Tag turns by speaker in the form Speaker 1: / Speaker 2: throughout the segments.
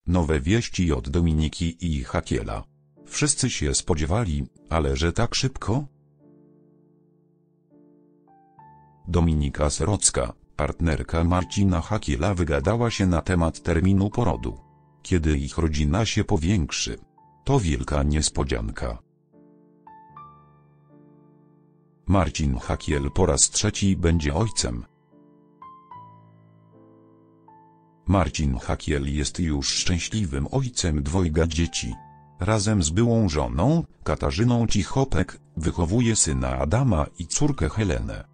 Speaker 1: Nowe wieści od Dominiki i Hakiela. Wszyscy się spodziewali, ale że tak szybko? Dominika Serocka, partnerka Marcina Hakiela, wygadała się na temat terminu porodu. Kiedy ich rodzina się powiększy? To wielka niespodzianka. Marcin Hakiel po raz trzeci będzie ojcem. Marcin Hakiel jest już szczęśliwym ojcem dwojga dzieci. Razem z byłą żoną, Katarzyną Cichopek, wychowuje syna Adama i córkę Helenę.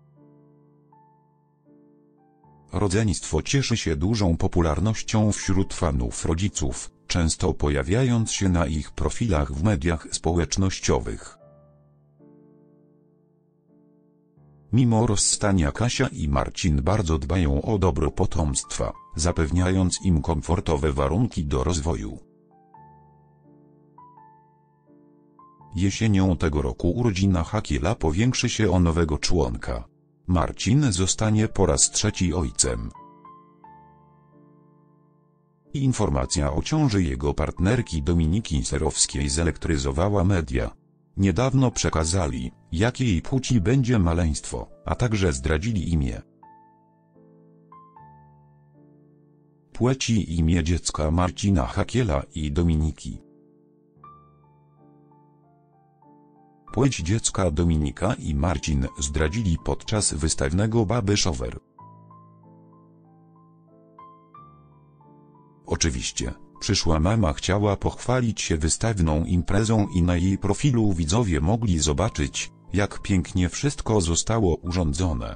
Speaker 1: Rodzeństwo cieszy się dużą popularnością wśród fanów rodziców, często pojawiając się na ich profilach w mediach społecznościowych. Mimo rozstania Kasia i Marcin bardzo dbają o dobro potomstwa, zapewniając im komfortowe warunki do rozwoju. Jesienią tego roku rodzina Hakiela powiększy się o nowego członka. Marcin zostanie po raz trzeci ojcem. Informacja o ciąży jego partnerki Dominiki Serowskiej zelektryzowała media. Niedawno przekazali, jakiej płci będzie maleństwo, a także zdradzili imię. Płeć i imię dziecka Marcina Hakiela i Dominiki. Płeć dziecka Dominika i Marcin zdradzili podczas wystawnego Baby Shower. Oczywiście, przyszła mama chciała pochwalić się wystawną imprezą i na jej profilu widzowie mogli zobaczyć, jak pięknie wszystko zostało urządzone.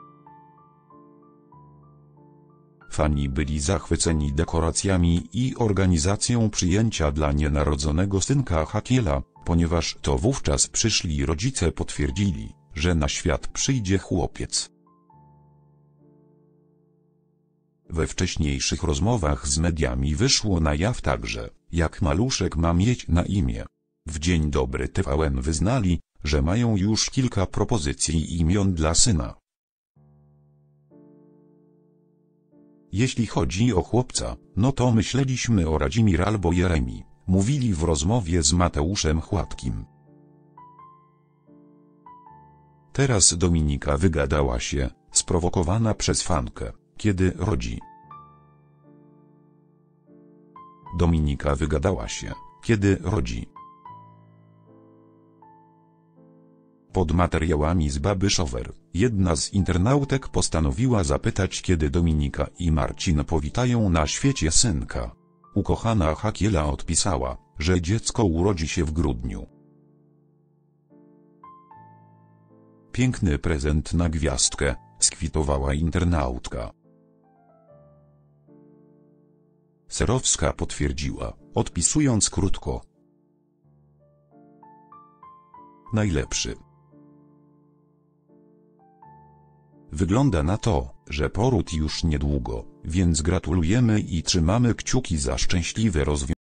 Speaker 1: Fani byli zachwyceni dekoracjami i organizacją przyjęcia dla nienarodzonego synka Hakiela, ponieważ to wówczas przyszli rodzice potwierdzili, że na świat przyjdzie chłopiec. We wcześniejszych rozmowach z mediami wyszło na jaw także, jak maluszek ma mieć na imię. W Dzień Dobry TVN wyznali, że mają już kilka propozycji imion dla syna. Jeśli chodzi o chłopca, no to myśleliśmy o Radzimir albo Jeremi, mówili w rozmowie z Mateuszem Chładkim. Teraz Dominika wygadała się, sprowokowana przez fankę, kiedy rodzi. Dominika wygadała się, kiedy rodzi. Pod materiałami z Baby Shower, jedna z internautek postanowiła zapytać, kiedy Dominika i Marcin powitają na świecie synka. Ukochana Hakiela odpisała, że dziecko urodzi się w grudniu. Piękny prezent na gwiazdkę, skwitowała internautka. Serowska potwierdziła, odpisując krótko: najlepszy. Wygląda na to, że poród już niedługo, więc gratulujemy i trzymamy kciuki za szczęśliwe rozwiązanie.